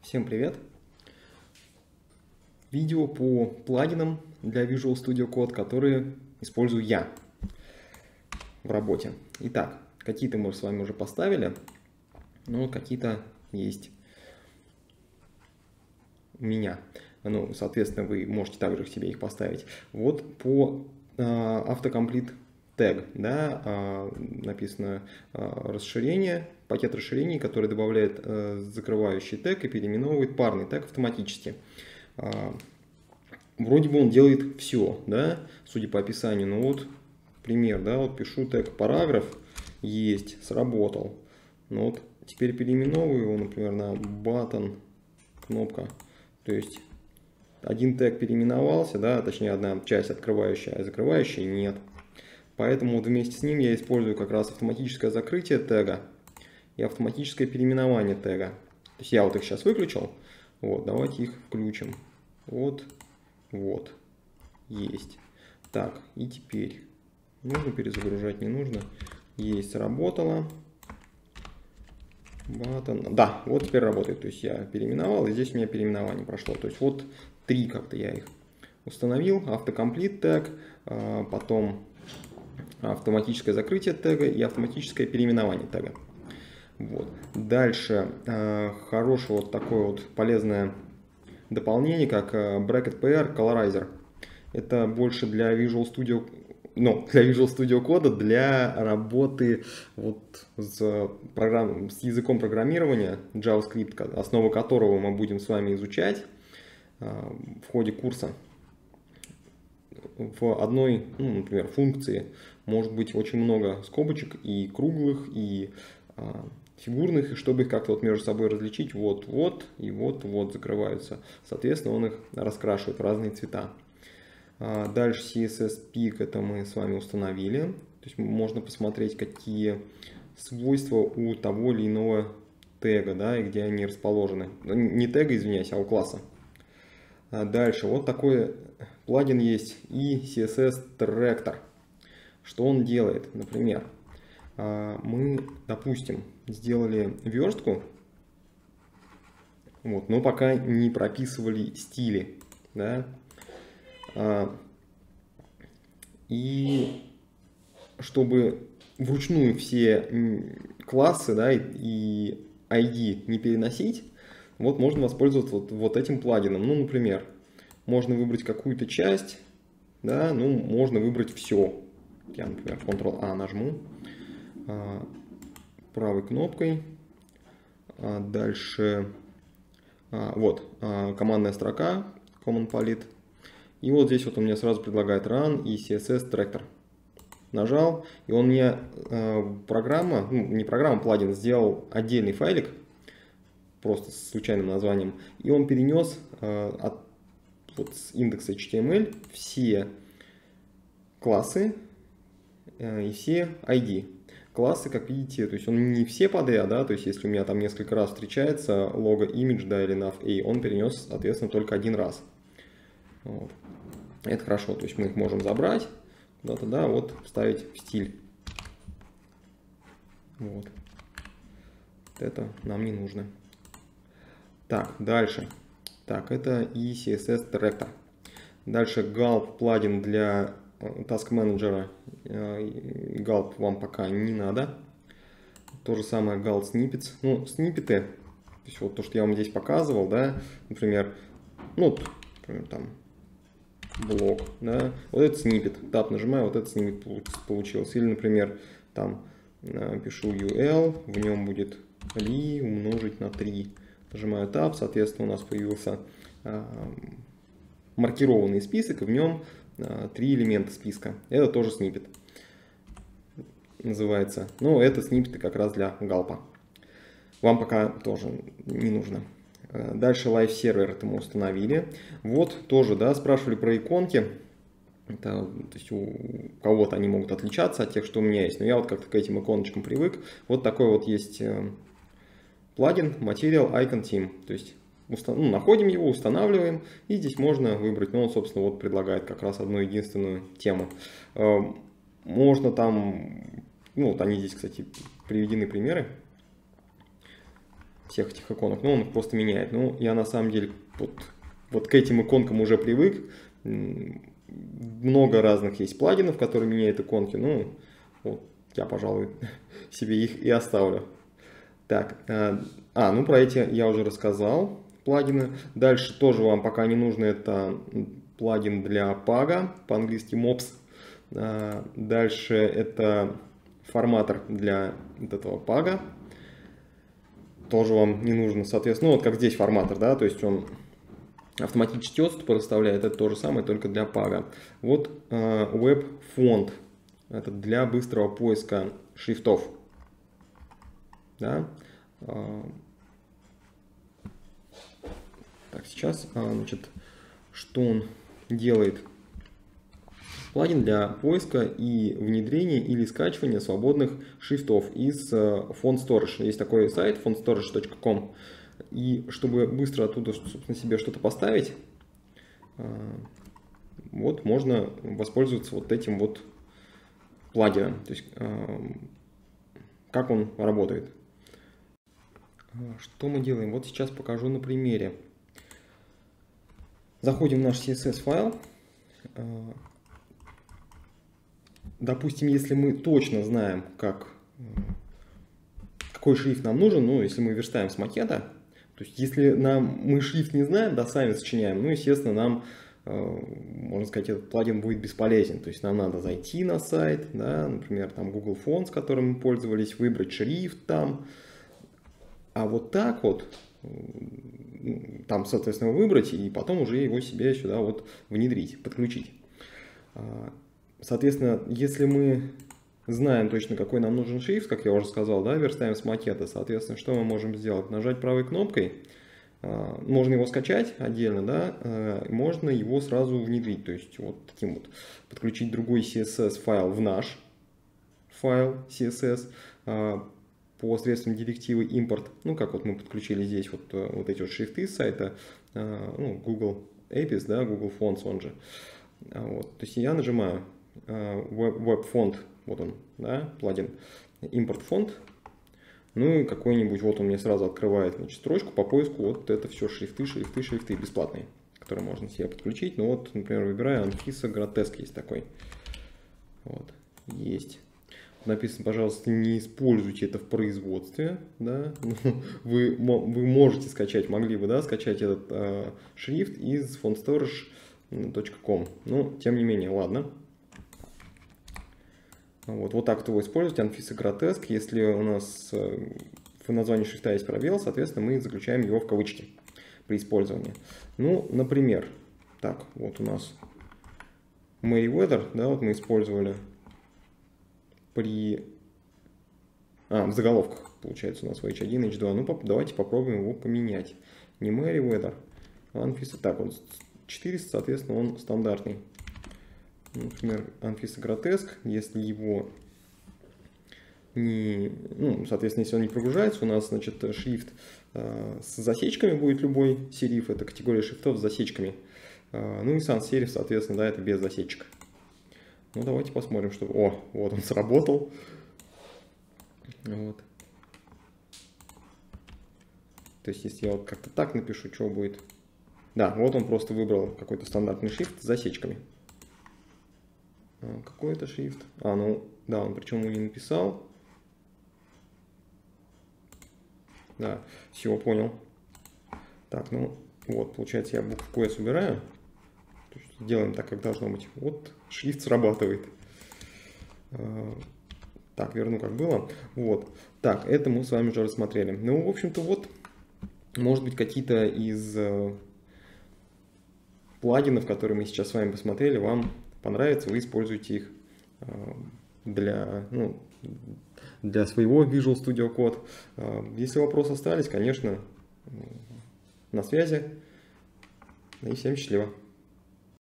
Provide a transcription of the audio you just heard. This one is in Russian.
Всем привет! Видео по плагинам для Visual Studio Code, которые использую я в работе. Итак, какие-то мы с вами уже поставили, но какие-то есть у меня. Ну, соответственно, вы можете также себе их поставить. Вот по автокомплит тег, да, написано расширение, пакет расширений, который добавляет закрывающий тег и переименовывает парный тег автоматически. Вроде бы он делает все, да, судя по описанию. Ну вот пример, да, вот пишу тег параграф, есть, сработал. Ну вот теперь переименовываю его, например, на button, кнопка. То есть один тег переименовался, да, точнее одна часть открывающая, а закрывающая нет. Поэтому вот вместе с ним я использую как раз автоматическое закрытие тега и автоматическое переименование тега. То есть я вот их сейчас выключил. Вот, давайте их включим. Вот, вот, есть. Так, и теперь нужно перезагружать, не нужно. Есть, сработало. Button. Да, вот теперь работает. То есть я переименовал, и здесь у меня переименование прошло. То есть вот три как-то я их установил. Автокомплит тег, потом автоматическое закрытие тега и автоматическое переименование тега. Вот. Дальше хорошее вот такое вот полезное дополнение, как Bracket PR Colorizer. Это больше для Visual Studio, для Visual Studio Code, для работы вот с языком программирования JavaScript, основу которого мы будем с вами изучать в ходе курса. В одной, например, функции может быть очень много скобочек, и круглых, и фигурных, и чтобы их как-то вот между собой различить, вот-вот и вот-вот закрываются. Соответственно, он их раскрашивает в разные цвета. Дальше CSS Peak, это мы с вами установили. То есть можно посмотреть, какие свойства у того или иного тега, да, и где они расположены. Не тега, извиняюсь, а у класса. Дальше вот такой плагин есть, и CSS Tractor. Что он делает? Например, мы, допустим, сделали верстку, вот, но пока не прописывали стили, да, и чтобы вручную все классы, да, и ID не переносить, вот можно воспользоваться вот этим плагином. Ну, например, можно выбрать какую-то часть, да, ну, можно выбрать все. Я, например, Ctrl-A нажму правой кнопкой. Дальше вот командная строка, Command Palette. И вот здесь вот он мне сразу предлагает Run и CSS Tractor. Нажал, и он мне программа, не программа, плагин, сделал отдельный файлик, просто с случайным названием. И он перенес вот с индекса HTML все классы и все ID. Классы, как видите, то есть он не все подряд, да, то есть если у меня там несколько раз встречается лого image, да, или nav, он перенес, соответственно, только один раз. Вот. Это хорошо, то есть мы их можем забрать куда-то, да, вот вставить в стиль. Вот. Это нам не нужно. Так, дальше. Так, это и CSS Tractor. Дальше Gulp плагин для Task Manager. Gulp вам пока не надо. То же самое Gulp Snippets. Ну, сниппеты, то есть вот то, что я вам здесь показывал, да, например, например, там блок, да, вот этот сниппет, тап нажимаю, вот этот сниппет получился. Или, например, там пишу UL, в нем будет li умножить на 3. Нажимаю Tab, соответственно, у нас появился маркированный список, и в нем 3 элемента списка. Это тоже сниппет называется. Но это сниппеты как раз для галпа. Вам пока тоже не нужно. Дальше Live Server это мы установили. Вот тоже, да, спрашивали про иконки. Это, то есть у кого-то они могут отличаться от тех, что у меня есть. Но я вот как-то к этим иконочкам привык. Вот такой вот есть плагин Material Icon Theme. То есть находим его, устанавливаем, и здесь можно выбрать, он, собственно, вот предлагает как раз одну единственную тему. Можно там, вот они здесь, кстати, приведены примеры всех этих иконок, но он их просто меняет. Ну, я на самом деле вот к этим иконкам уже привык. Много разных есть плагинов, которые меняют иконки. Ну, вот я, пожалуй, себе их и оставлю. Так, ну про эти я уже рассказал, плагины. Дальше тоже вам пока не нужно, это плагин для пага, по-английски mops. Дальше это форматор для вот этого пага. Тоже вам не нужно, соответственно, ну вот как здесь форматор, да, то есть он автоматически отступы расставляет, это то же самое, только для пага. Вот web font, это для быстрого поиска шрифтов. Да? Так, сейчас, значит, что он делает? Плагин для поиска и внедрения или скачивания свободных шрифтов из Font Storage. Есть такой сайт fontstorage.com. И чтобы быстро оттуда, собственно, себе что-то поставить, вот можно воспользоваться вот этим вот плагином. То есть, как он работает. Что мы делаем? Вот сейчас покажу на примере. Заходим в наш CSS файл. Допустим, если мы точно знаем, какой шрифт нам нужен, ну, если мы верстаем с макета, то есть если мы шрифт не знаем, да, сами сочиняем, ну, естественно, нам, можно сказать, этот плагин будет бесполезен. То есть нам надо зайти на сайт, да, например, там Google Fonts, которым мы пользовались, выбрать шрифт там. А вот так вот, там, соответственно, выбрать и потом уже его себе сюда вот внедрить, подключить. Соответственно, если мы знаем точно, какой нам нужен шрифт, как я уже сказал, да, верстаем с макета, соответственно, что мы можем сделать? Нажать правой кнопкой, можно его скачать отдельно, да, можно его сразу внедрить, то есть вот таким вот, подключить другой CSS файл в наш файл CSS, по средствам директивы import, ну, как вот мы подключили здесь вот эти вот шрифты с сайта, ну, Google Apis, да, Google Fonts, он же. Вот. То есть я нажимаю Web Font, вот он, да, плагин, Import Font, ну и какой-нибудь, вот он мне сразу открывает, значит, строчку по поиску, вот это все шрифты бесплатные, которые можно себе подключить. Ну вот, например, выбираю Anfisa Grotesque, есть такой, вот, есть. Написано, пожалуйста, не используйте это в производстве, да, вы можете скачать, могли бы, да, скачать этот шрифт из fontstorage.com, но тем не менее, ладно. Вот так вот его использовать, Anfisa Grotesque, если у нас в названии шрифта есть пробел, соответственно, мы заключаем его в кавычки при использовании. Ну, например, так, вот у нас Merriweather, да, вот мы использовали в заголовках, получается, у нас в H1, H2. Ну, давайте попробуем его поменять. Не Merriweather, а Anfisa. Так, он 400, соответственно, он стандартный. Например, Anfisa Grotesque, если его не... Ну, соответственно, если он не прогружается, у нас, значит, шрифт с засечками будет любой сериф. Это категория шрифтов с засечками. Ну и sans-serif, соответственно, да, это без засечек. Ну, давайте посмотрим, что... О, вот он сработал. Вот. То есть, если я вот как-то так напишу, что будет... Да, вот он просто выбрал какой-то стандартный шрифт с засечками. Какой это шрифт? Ну, да, он причем его не написал. Да, все, понял. Так, ну, вот, получается, я букву S убираю. Делаем так, как должно быть. Вот шрифт срабатывает. Так, верну, как было. Вот. Так, это мы с вами уже рассмотрели. Ну, в общем-то, вот, может быть, какие-то из плагинов, которые мы сейчас с вами посмотрели, вам понравятся, вы используете их для своего Visual Studio Code. Если вопросы остались, конечно, на связи. И всем счастливо.